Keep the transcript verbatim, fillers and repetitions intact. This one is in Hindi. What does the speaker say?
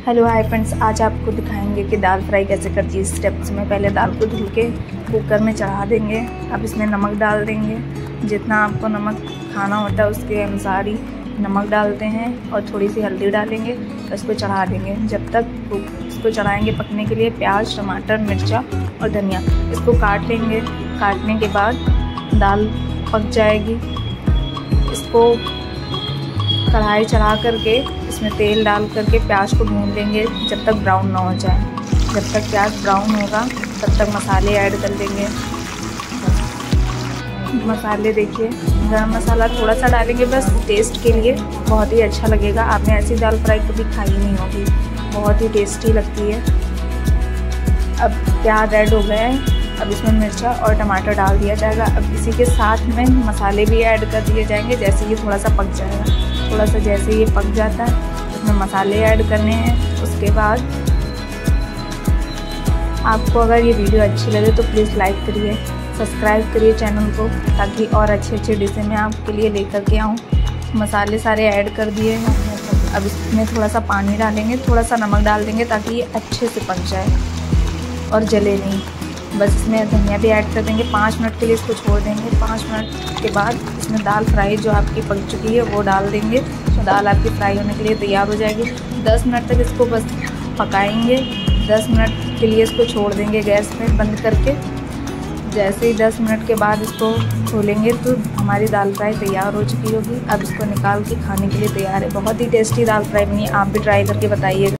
हेलो हाय फ्रेंड्स, आज आपको दिखाएंगे कि दाल फ्राई कैसे करती है। स्टेप्स में पहले दाल को धुल के कुकर में चढ़ा देंगे। अब इसमें नमक डाल देंगे, जितना आपको नमक खाना होता है उसके अनुसार ही नमक डालते हैं, और थोड़ी सी हल्दी डालेंगे। इसको चढ़ा देंगे। जब तक इसको चढ़ाएंगे पकने के लिए प्याज, टमाटर, मिर्चा और धनिया इसको काट लेंगे। काटने के बाद दाल पक जाएगी। इसको कढ़ाई चढ़ा करके इसमें तेल डाल करके प्याज को भून लेंगे जब तक ब्राउन ना हो जाए। जब तक प्याज ब्राउन होगा तब तक मसाले ऐड कर देंगे। मसाले देखिए, गरम मसाला थोड़ा सा डालेंगे बस टेस्ट के लिए, बहुत ही अच्छा लगेगा। आपने ऐसी दाल फ्राई कभी खाई नहीं होगी, बहुत ही टेस्टी लगती है। अब प्याज ऐड हो गए हैं, अब इसमें मिर्चा और टमाटर डाल दिया जाएगा। अब इसी के साथ में मसाले भी ऐड कर दिए जाएंगे जैसे ये थोड़ा सा पक जाएगा। थोड़ा सा जैसे ये पक जाता है इसमें मसाले ऐड करने हैं। उसके बाद आपको अगर ये वीडियो अच्छी लगे तो प्लीज़ लाइक करिए, सब्सक्राइब करिए चैनल को, ताकि और अच्छे अच्छे डिशें मैं आपके लिए लेकर के आऊँ। मसाले सारे ऐड कर दिए हैं। अब इसमें थोड़ा सा पानी डालेंगे, थोड़ा सा नमक डाल देंगे ताकि ये अच्छे से पक जाए और जले नहीं। बस इसमें धनिया भी ऐड कर देंगे। पाँच मिनट के लिए इसको छोड़ देंगे। पाँच मिनट के बाद इसमें दाल फ्राई जो आपकी पक चुकी है वो डाल देंगे। तो दाल आपकी फ्राई होने के लिए तैयार हो जाएगी। दस मिनट तक इसको बस पकाएंगे। दस मिनट के लिए इसको छोड़ देंगे गैस में बंद करके। जैसे ही दस मिनट के बाद इसको खोलेंगे तो हमारी दाल फ्राई तैयार हो चुकी होगी। अब इसको निकाल के खाने के लिए तैयार है। बहुत ही टेस्टी दाल फ्राई बनी, आप भी ट्राई करके बताइए।